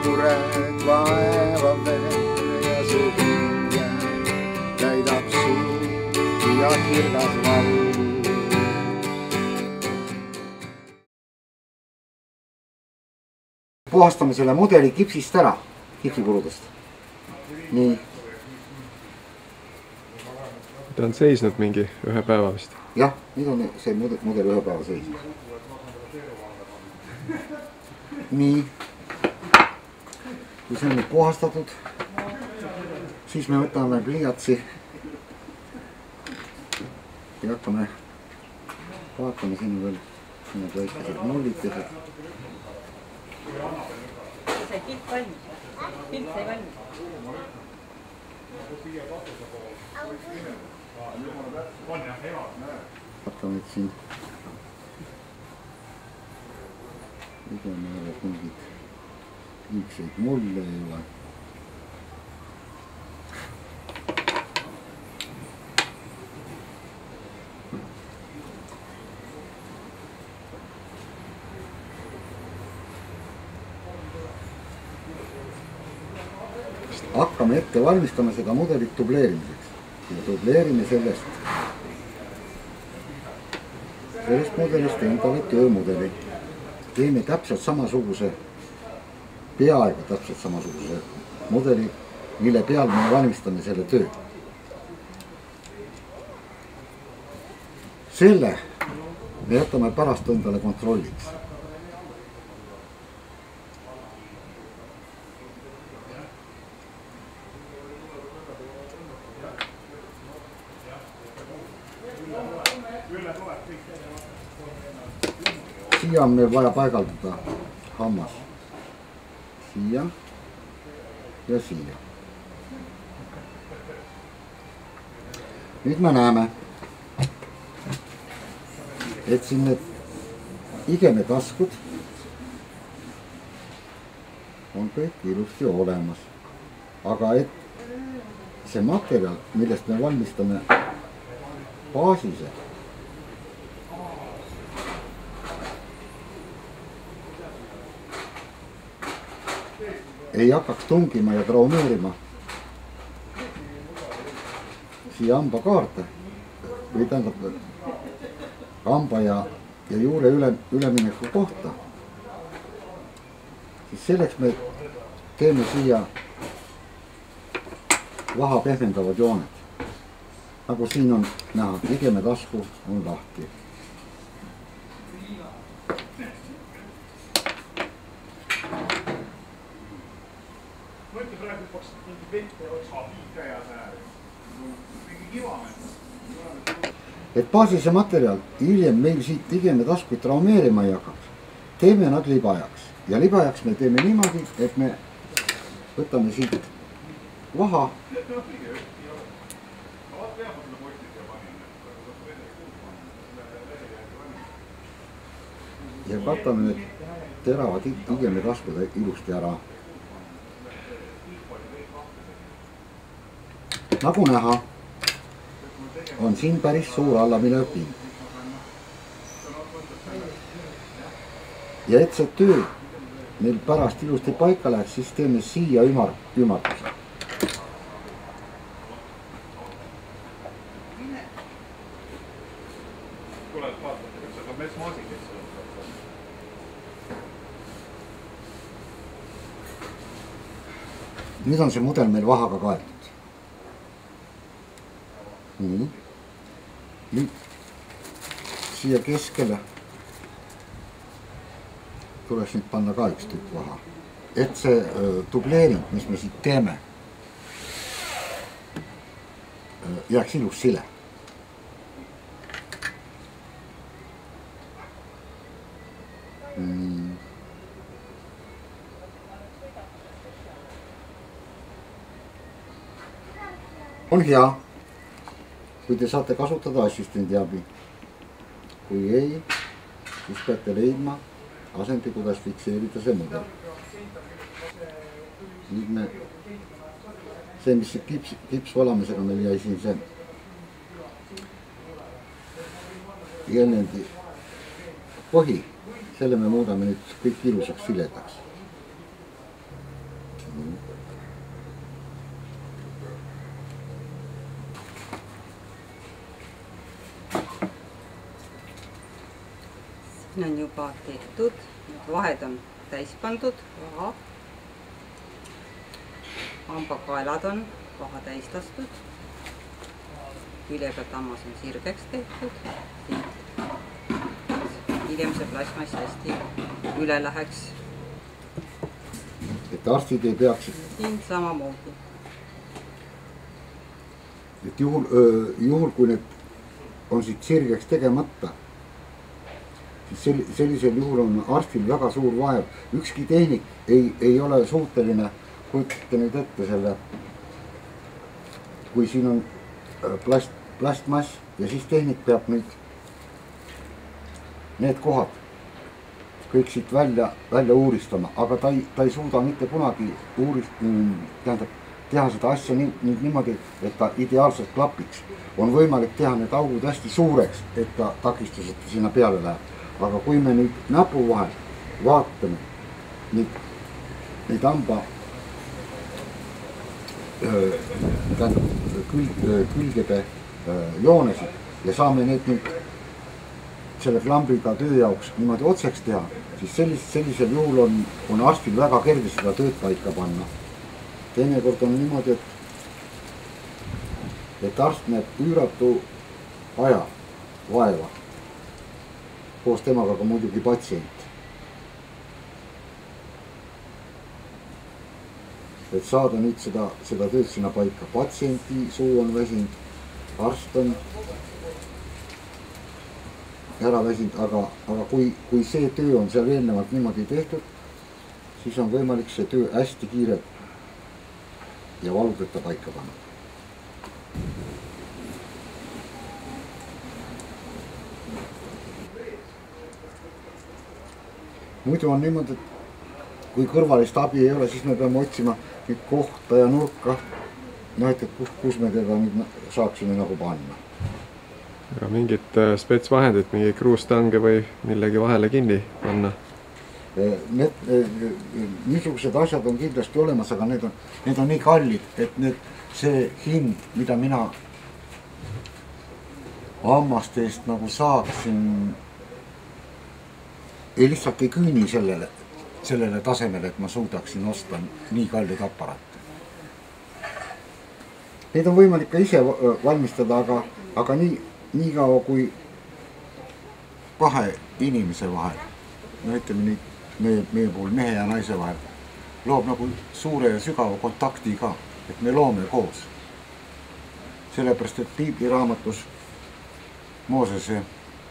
mured vaevad veel ja su hinge täidab suud ja kirgas valg. Puhastame selle mudeli kipsist ära, kipsipurudest. Nii. Ta on seisnud mingi ühe päeva vist. Jah, nüüd on see mudel ühe päeva seisnud. Nii. Kui see on nüüd puhastatud, siis me võtame pliiatsi ja hakkame vaatame siin veel need väikesed nullikesed. Sai pilt valmis. Pilt sai valmis. Hakkame nüüd siin igame mingid liigseid mulle ei ole. Hakkame ette valmistama seda mudelit dubleerimiseks ja dubleerime sellest mudelist endale töömudeli. Teeme täpselt samasuguse, peaaegu täpselt samasuguse mudeli, mille peal me valmistame selle töö. Selle me jätame pärast endale kontrolliks. Siia on meil vaja paigaldada hammas. Siia ja siia. Nüüd me näeme, et siin need igemetaskud on kõik ilusti olemas. Aga et see materjal, millest me valmistame baasise, ei hakkaks tungima ja traumeerima siia hambakaarte või tähendab hamba ja juure ülemineku kohta, siis selleks me teeme siia vaha pehmendavad jooned. Nagu siin on näha, igemetasku on lahti. Et baasise materjal hiljem meil siit igemetaskuid traumeerima ei hakkaks, teeme nad libajaks. Ja libajaks me teeme niimoodi, et me võtame siit vaha ja katame need teravad igemetaskud ilusti ära. Nagu näha, on siin päris suur allaminev pind. Ja et see töö meil pärast ilusti paika läheks, siis teeme siia ümarduse. Nüüd on see mudel meil vahaga kaetud. Nii. Nüüd siia keskele tuleks nüüd panna ka üks tükk vaha. Et see dubleering, mis me siit teeme, jääks ilus sile. On hea, kui te saate kasutada assistendi abi. Kui ei, siis peate leidma asendi, kuidas fikseerida see mudel. Nüüd me, see mis kipsvalamisega meil jäi siin see jäljendi põhi, selle me muudame nüüd kõik ilusaks siledaks. siin on juba tehtud, vahed on täis pandud, hambakaelad on vaha täis lastud, külje pealt hammas on sirgeks tehtud, hiljem see plasmass hästi üle läheks. Et arstid ei peaks... Siin samamoodi. Et juhul kui need on siit sirgeks tegemata, siis sellisel juhul on arstil väga suur vaev. Ükski tehnik ei ole suuteline, kujutate nüüd ette selle, kui siin on plastmass ja siis tehnik peab nüüd need kohad kõik siit välja uuristama, aga ta ei suuda mitte kunagi teha seda asja niimoodi, et ta ideaalselt klapiks. On võimalik teha need augud hästi suureks, et ta takistuseta sinna peale läheb. Aga kui me nüüd näpu vahel vaatame neid hamba külgede joonesid ja saame need nüüd selle klambriga töö jaoks niimoodi otseks teha, siis sellisel juhul on arstil väga kerge seda tööd paika panna. Teinekord on niimoodi, et arst näeb üüratu aja, vaeva, koos temaga ka muidugi patsient. Et saada nüüd seda tööd sinna paika. Patsienti suu on väsinud, arst on ära väsinud, aga kui see töö on seal eelnevalt niimoodi tehtud, siis on võimalik see töö hästi kiirelt ja valudeta paika panna. Muidu on niimoodi, et kui kõrvalist abi ei ole, siis me peame otsima nüüd kohta ja nurka, et kus me teda nüüd saaksime nagu panna. Aga mingit spetsvahendit, mingi kruustange või millegi vahele kinni panna? Niisugused asjad on kindlasti olemas, aga need on nii kallid, et see hind, mida mina hammaste eest nagu saaksin, lihtsalt ei küüni sellele tasemele, et ma suudaksin osta nii kallid aparaate. Neid on võimalik ka ise valmistada, aga nii kaua kui kahe inimese vahel, no ütleme nii, meie puhul mehe ja naise vahel, loob nagu suure ja sügava kontakti ka, et me loome koos. Sellepärast, et piibliraamatus Moosese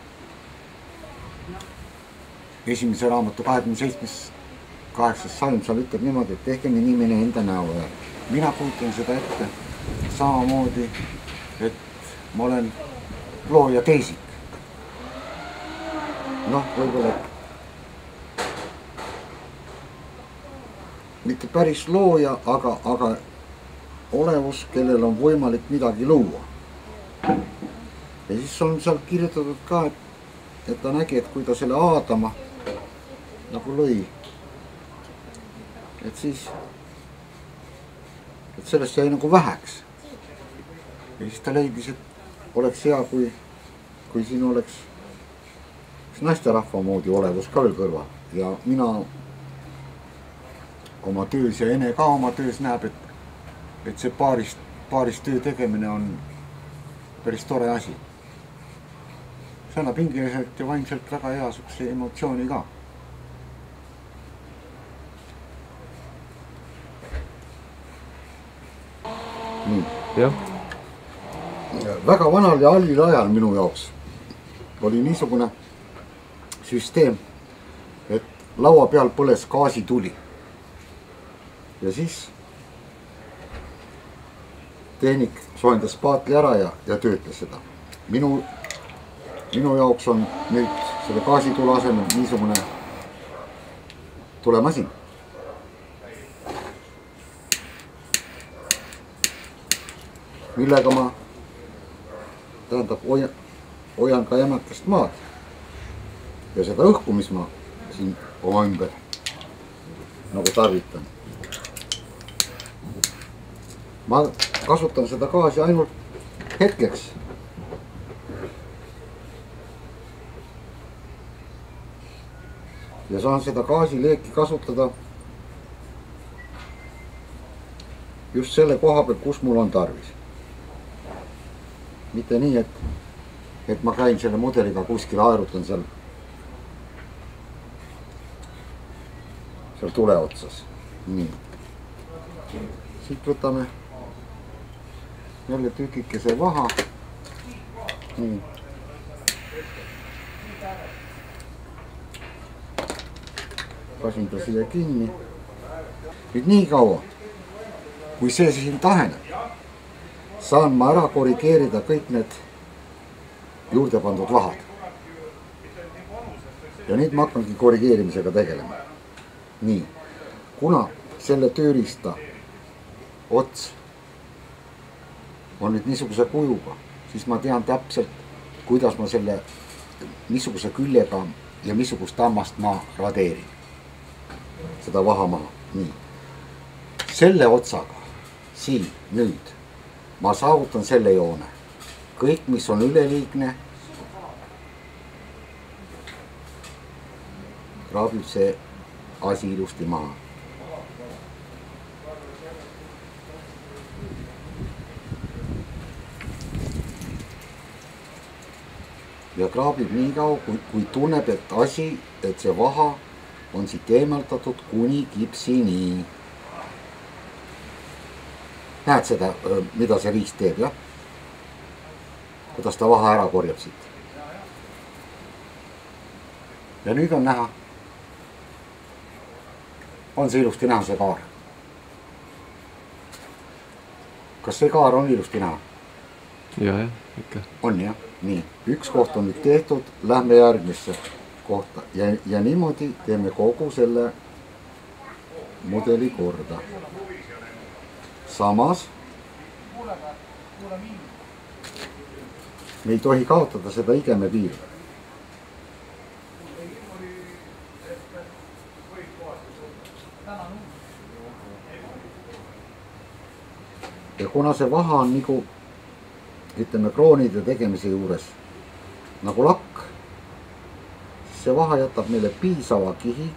esimese raamatu 27.8. salm seal ütleb niimoodi, et tehke me inimene enda näo ja mina kujutan seda ette samamoodi, et ma olen looja teisik. Võib-olla mitte päris looja, aga olevus, kellel on võimalik midagi luua. Ja siis on seal kirjutatud ka, et ta nägi, et kui ta selle Aadama nagu lõi, et sellest jäi nagu väheks. Ja siis ta leidis, et oleks hea, kui siin oleks naisterahva moodi olevus ka veel kõrval. Ja mina oma töös ja Ene ka oma töös näeb, et see paaris töö tegemine on päris tore asi. See annab hingeliselt ja vaimselt väga hea sukse emotsiooni ka. Nii. Jah. Väga vanal ja hallil ajal minu jaoks oli niisugune süsteem, et laua peal põles gaasituli. Ja siis tehnik soojendas paatli ära ja töötles seda. Minu jaoks on nüüd selle gaasitule asemel niisugune tulemasin. Millega ma hoian ka jämakest maad ja seda õhku, mis ma siin oma ümber nagu tarvitan. Ma kasutan seda gaasi ainult hetkeks. ja saan seda gaasileeki kasutada just selle koha peal, kus mul on tarvis. mitte nii, et ma käin selle mudeliga kuskil, aerutan seal tule otsas. nii. siit võtame jälle tükikese vaha. nii. pasin ta siia kinni. nüüd nii kaua, kui see siin taheneb, saan ma ära korrigeerida kõik need juurde pandud vahad. ja nüüd ma hakkangi korrigeerimisega tegelema. nii, kuna selle tööriista ots on nüüd niisuguse kujuga, siis ma tean täpselt, kuidas ma selle niisuguse küljega ja missugust hammast ma radeerin. seda vaha maha. nii. selle otsaga siin nüüd ma saavutan selle joone. kõik, mis on üleliigne, kraabib see asi ilusti maha. ja kraabib nii kaua, kui tunneb, et see vaha on siit eemaldatud kuni kipsini. näed seda, mida see riist teeb, jah? kuidas ta vaha ära korjab siit. ja nüüd on näha, on see ilusti näha, see kaar. kas see kaar on ilusti näha? jah, ikka. on jah, nii. üks koht on nüüd tehtud, lähme järgmisse kohta ja niimoodi teeme kogu selle mudeli korda. samas me ei tohi kaotada seda igeme piiri. ja kuna see vaha on nagu, ütleme, kroonide tegemise juures nagu lakk, siis see vaha jätab meile piisava kihi,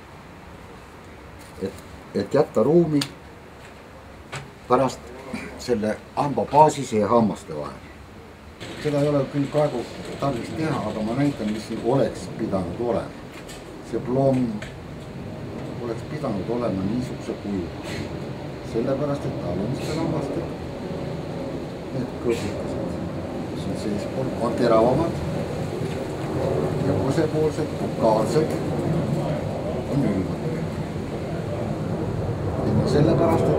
et jätta ruumi pärast selle hamba baasise ja hammaste vahel. seda ei ole küll praegu tarvis teha, aga ma näitan, mis oleks pidanud olema. see plomm oleks pidanud olema niisuguse kuju. sellepärast, et alumistel hammastel need kõrvikesed, mis on seespool, on teravamad ja kosepoolsed, vokaalsed on ülmad. sellepärast,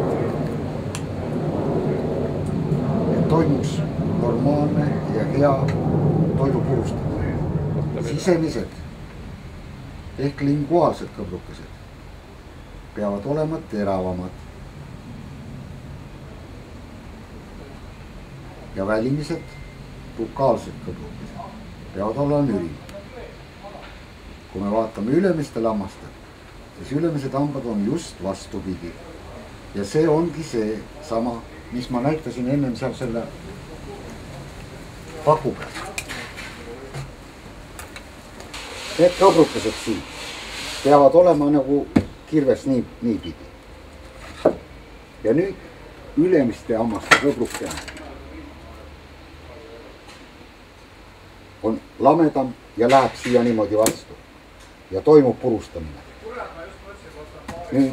et toimuks normaalne ja hea toidu purustamine. sisemised ehk linguaalsed kõbrukesed peavad olema teravamad ja välimised vokaalsed kõbrukesed peavad olema nürimad. kui me vaatame ülemistel hammastel, siis ülemised hambad on just vastupidi. ja see ongi see sama, mis ma näitasin ennem seal selle paku peal. Need kõbrukesed siin peavad olema nagu kirves niipidi. ja nüüd ülemiste hammaste kõbrukene on lamedam ja läheb siia niimoodi vastu ja toimub purustamine. nüüd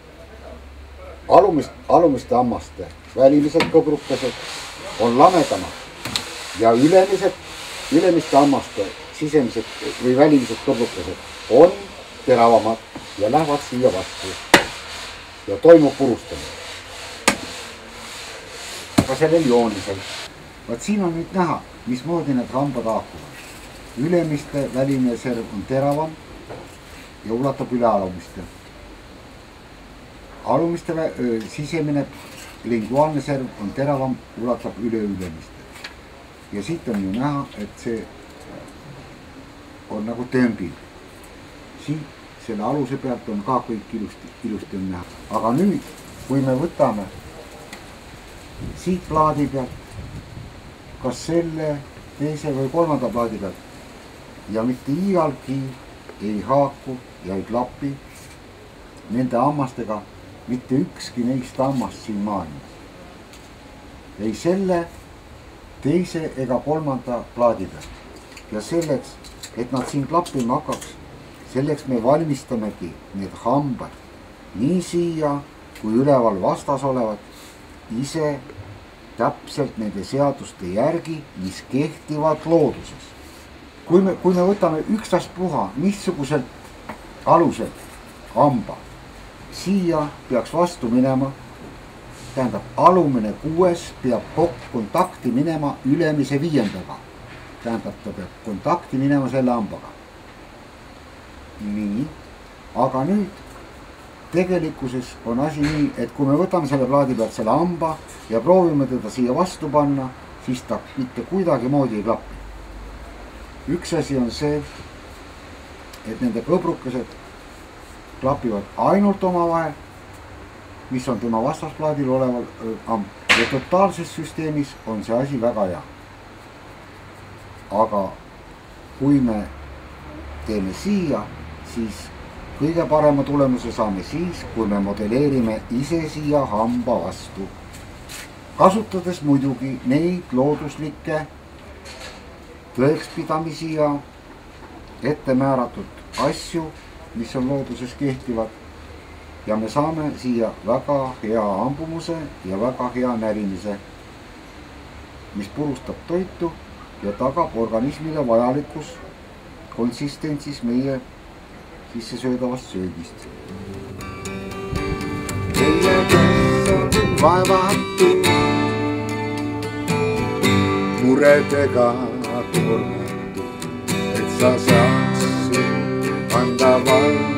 alumiste hammaste välimised kõbrukesed on lamedamad ja ülemiste hammaste sisemised või välimised kõbrukesed on teravamad ja lähevad siia vastu ja toimub purustamine. ka sellel joonisel. vaat siin on nüüd näha, mismoodi need hambad haakuvad. ülemiste välimine serv on teravam ja ulatab üle alumiste. alumiste sisemine linguaalne serv on teravam, ulatab üle ülemiste. ja siit on ju näha, et see on nagu tömbil. siit selle aluse pealt on ka kõik ilusti on näha. aga nüüd, kui me võtame siit plaadi pealt, kas selle, teise või kolmanda plaadi pealt ja mitte iialgi ei haaku ja ei klapi nende hammastega mitte ükski neist hammast siin maailmas. Ei selle, teise ega kolmanda plaadi peal. Ja selleks, et nad siin klappima hakkaks, selleks me valmistamegi need hambad nii siia kui üleval vastas olevat ise täpselt nende seaduste järgi, mis kehtivad looduses. Kui me võtame ükstaspuha niisuguselt aluselt hamba, siia peaks vastu minema, tähendab alumine 6 peab kontakti minema ülemise 5. Tähendab, ta peab kontakti minema selle hambaga. Nii, aga nüüd tegelikkuses on asi nii, et kui me võtame selle plaadi pealt selle hamba ja proovime teda siia vastu panna, siis ta mitte kuidagi moodi ei klapi. Üks asi on see, et nende kõbrukesed klapivad ainult omavahel, mis on tema vastasplaadil oleval hamb. Ja totaalses süsteemis on see asi väga hea. Aga kui me teeme siia, siis kõige parema tulemuse saame siis, kui me modelleerime ise siia hamba vastu. Kasutades muidugi neid looduslikke tõekspidamisi ja ette määratud asju, mis on looduses kehtivad. Ja me saame siia väga hea hambumuse ja väga hea närimise, mis purustab toitu ja tagab organismile vajalikus konsistentsis meie sissesöödavast söögist. Teie, kes on vaevatud, muredega koormatud, et sa saaksid anda valda